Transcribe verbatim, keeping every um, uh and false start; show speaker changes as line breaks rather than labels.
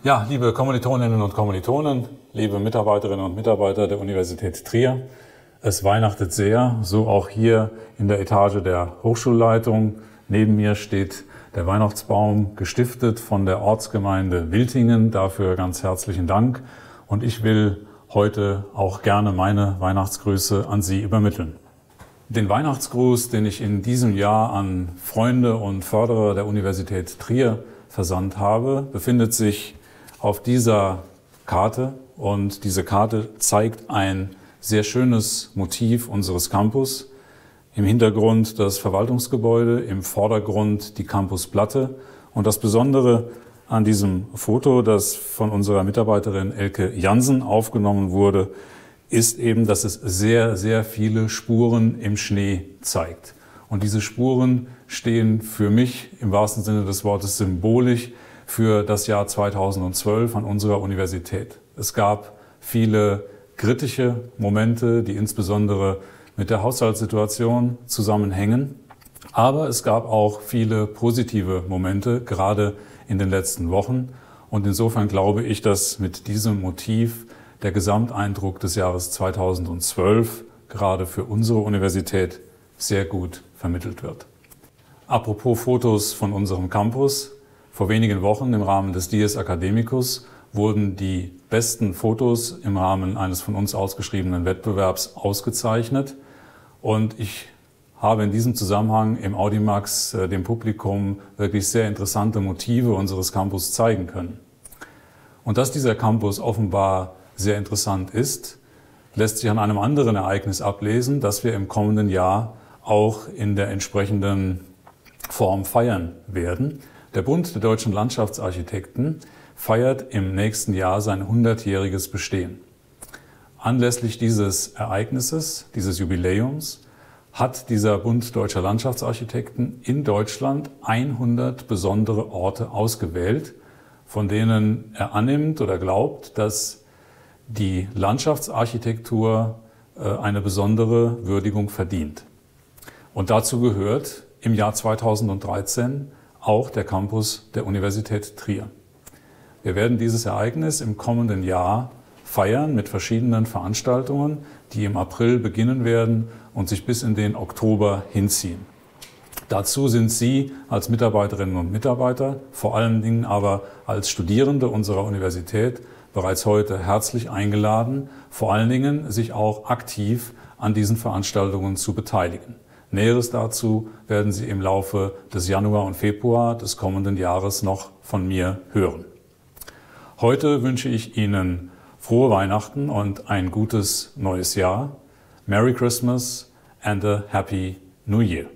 Ja, liebe Kommilitoninnen und Kommilitonen, liebe Mitarbeiterinnen und Mitarbeiter der Universität Trier, es weihnachtet sehr, so auch hier in der Etage der Hochschulleitung. Neben mir steht der Weihnachtsbaum, gestiftet von der Ortsgemeinde Wiltingen. Dafür ganz herzlichen Dank. Und ich will heute auch gerne meine Weihnachtsgrüße an Sie übermitteln. Den Weihnachtsgruß, den ich in diesem Jahr an Freunde und Förderer der Universität Trier versandt habe, befindet sich auf dieser Karte. Und diese Karte zeigt ein sehr schönes Motiv unseres Campus. Im Hintergrund das Verwaltungsgebäude, im Vordergrund die Campusplatte. Und das Besondere an diesem Foto, das von unserer Mitarbeiterin Elke Jansen aufgenommen wurde, ist eben, dass es sehr, sehr viele Spuren im Schnee zeigt. Und diese Spuren stehen für mich im wahrsten Sinne des Wortes symbolisch für das Jahr zweitausendzwölf an unserer Universität. Es gab viele kritische Momente, die insbesondere mit der Haushaltssituation zusammenhängen. Aber es gab auch viele positive Momente, gerade in den letzten Wochen. Und insofern glaube ich, dass mit diesem Motiv der Gesamteindruck des Jahres zweitausendzwölf gerade für unsere Universität sehr gut vermittelt wird. Apropos Fotos von unserem Campus. Vor wenigen Wochen im Rahmen des Dies Academicus wurden die besten Fotos im Rahmen eines von uns ausgeschriebenen Wettbewerbs ausgezeichnet. Und ich habe in diesem Zusammenhang im Audimax äh, dem Publikum wirklich sehr interessante Motive unseres Campus zeigen können. Und dass dieser Campus offenbar sehr interessant ist, lässt sich an einem anderen Ereignis ablesen, das wir im kommenden Jahr auch in der entsprechenden Form feiern werden. Der Bund der Deutschen Landschaftsarchitekten feiert im nächsten Jahr sein hundertjähriges Bestehen. Anlässlich dieses Ereignisses, dieses Jubiläums, hat dieser Bund Deutscher Landschaftsarchitekten in Deutschland hundert besondere Orte ausgewählt, von denen er annimmt oder glaubt, dass die Landschaftsarchitektur eine besondere Würdigung verdient. Und dazu gehört im Jahr zweitausenddreizehn auch der Campus der Universität Trier. Wir werden dieses Ereignis im kommenden Jahr feiern mit verschiedenen Veranstaltungen, die im April beginnen werden und sich bis in den Oktober hinziehen. Dazu sind Sie als Mitarbeiterinnen und Mitarbeiter, vor allen Dingen aber als Studierende unserer Universität, bereits heute herzlich eingeladen, vor allen Dingen sich auch aktiv an diesen Veranstaltungen zu beteiligen. Näheres dazu werden Sie im Laufe des Januar und Februar des kommenden Jahres noch von mir hören. Heute wünsche ich Ihnen frohe Weihnachten und ein gutes neues Jahr. Merry Christmas and a Happy New Year.